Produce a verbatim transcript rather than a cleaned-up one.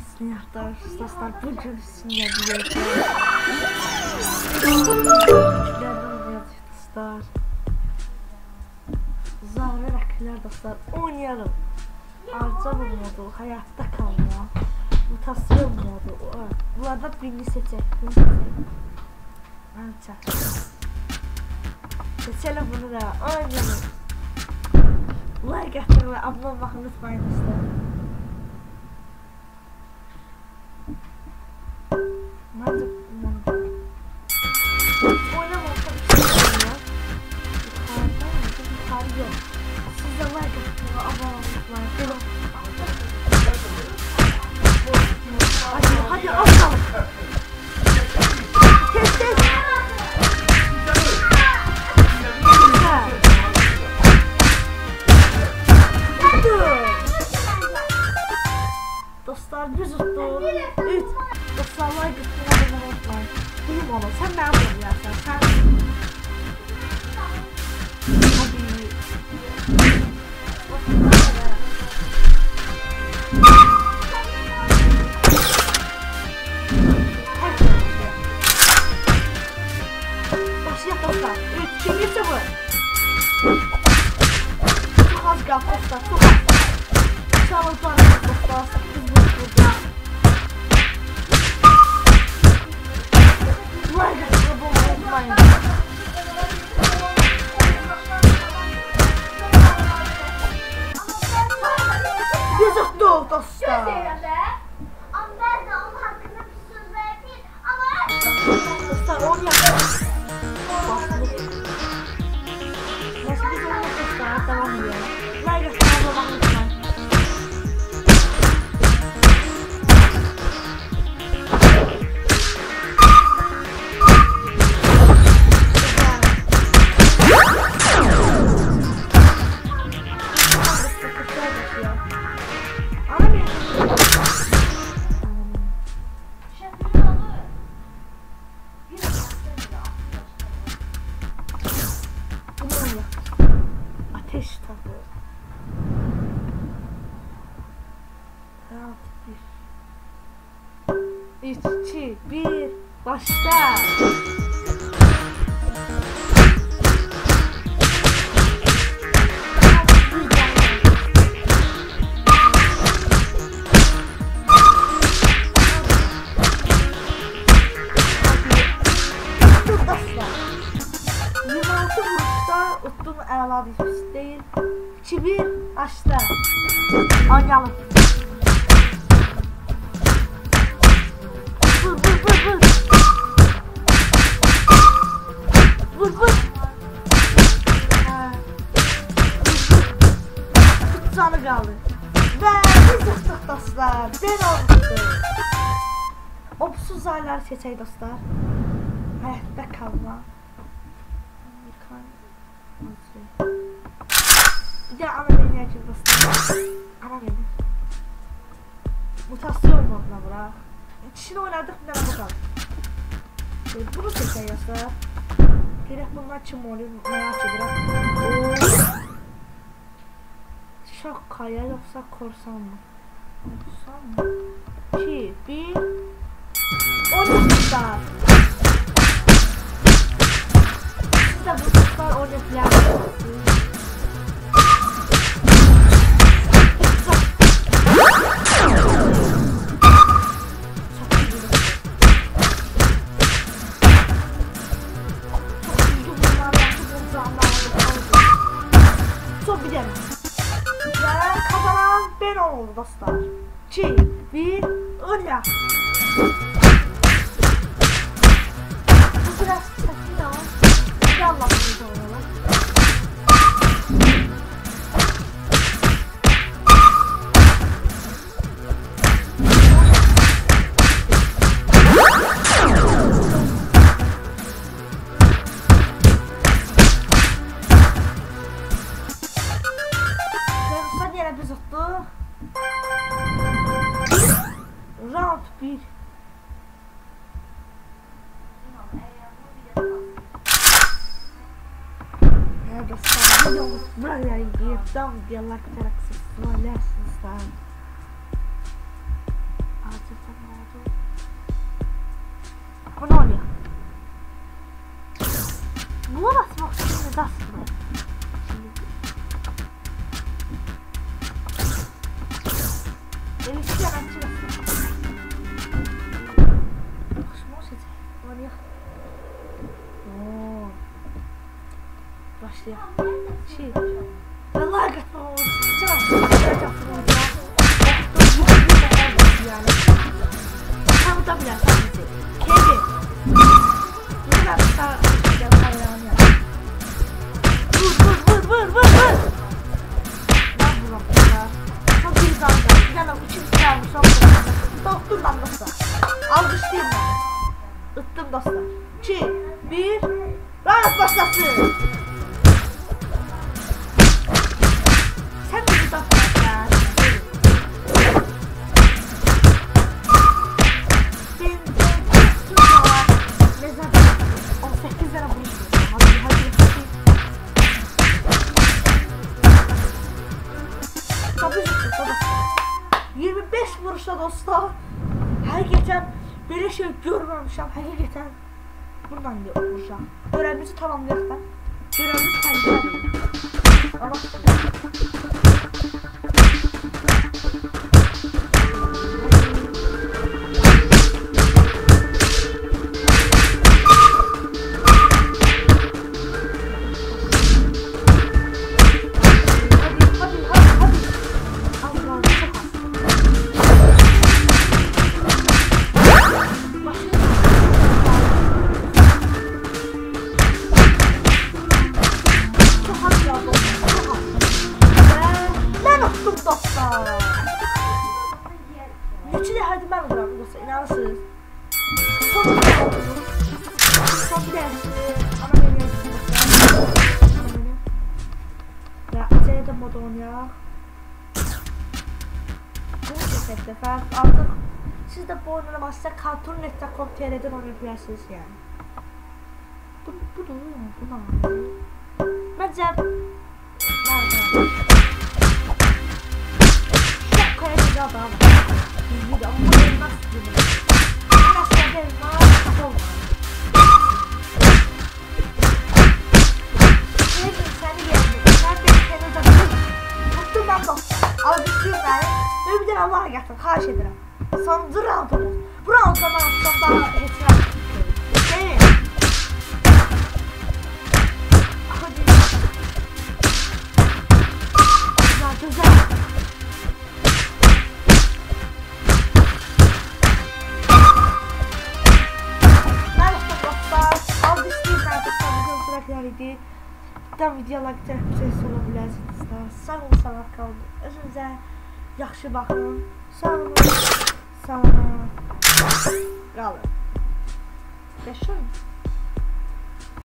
hangisini yaptılar dostlar bugün sizinle birlikte. Dostlar. Zarlı rakılar dostlar oynayalım. Arca bu modu, hayatta kalma, mutasyon modu. Bunlardan birini seçelim. Birini seçelim. Arca. Seçelim bunu da oynayalım. Like atın ve abone olmayı unutmayın dostlar. Bence oynamakta bir şey oluyor. Yukarıda yukarı yok. Siz de like atın ve abone olmayı unutmayın. Hadi hadi atalım. Tez tez. Dostlar biz tuttuk. üç. Dostlar like atın ve unutmayın. Duyum onu. Sen ne yapıyorsun ya sen? Sen. Hadi. Başlayalım dostlar. üç, iki, bir, sıfır. Çok az kaldı dostlar. Çok az. Çalın tanrım dostlar. sekiz buçuk burada. Like atın ve unutmayın. Biz tuttuk dostlar. Dostlar onu yapalım. Nasıl biz onu dostlar devam ediyor. Like atın ve unutmayın. Ateş tabi. üç, iki, bir, başla. Uttum əla bir değil. iki, bir, açtı. Oynayalım. Vur vur vur vur. Vur vur. Tut canı kaldı. Ve biz tuttuk dostlar. Ben olmuştum. Opsuz aylar seçək dostlar. Hayatta kalma. Bir de ana beni açın dostlar. Ana beni. Mutasyon moduna bırak. İkisini oynadık bir tane bakalım. Bunu seçelim dostlar. Gerek bunlar kim oluyor merak ediyorum. Şok kaya yoksa korsan mı? Korsan mı? iki, bir. on dostlar. Siz de bu dostlar oynayabilirsiniz. Çok bir demek. Ve kazanan ben oldu dostlar. iki, bir, oyna. Bu biraz sakin ama. Bir Allah'ımız oynayalım. Biz tuttuk. Round bir. Ya dostlar videomuz buraya gidiyor. Tam diye like atarak sıfırlarsınız. Yazasın. Elisi yaratçı. Hoşuma seçer. Var ya. Oo. Başlayalım. Şey. Vallahi katmam oldu. Çırak. Çırak. Yani. Tam da bile sadece. Kedi. Bunu da daha yapayım ya. Vur vur vur vur vur. Ben vuram ya. Çok iyi zandı. Bir tane uçup gelmiş. Doktor lan dostlar. Alkışlayayım ben. Ittim dostlar. iki, bir. Rahat başlasın. Sen de bu dostlar ya. yirmi beş vuruşda dostlar. Həqiqətən belə şey görməmişəm. Həqiqətən buradan vuracağım. Görevimizi tamamlayaq da. Görevimiz təhlükədir. Allah Üçü de hadi ben bırakıyorum dostlar, inanırsınız. Son bir de oldu. Son bir de ana beni yapsın dostlar. Ya acele de mod oynayalım. Bu bir sefer artık siz de bu oynanamazsa cartoon nokta com nokta tr'den oynayabilirsiniz yani. Bu, bu da oluyor mu? Bu ne? Bence çok kayıcı adam. Bir de ama nasıl gibi? Ben aslında elmas kapım. Neyse seni geldim. Sen de seni de tuttum ben dostum. Alıştım ben. Ve bir de Allah'a gelsin. Xahiş ederim. Sonuncu roundumuz. Bu roundda ben aslında daha etraf. Değil mi? Hadi. Güzel güzel. idi. Tam videolar tərəfçəsi ola bilərsiniz. Sağ olun, sağ qalın. Özünüzə yaxşı baxın. Sağ olun.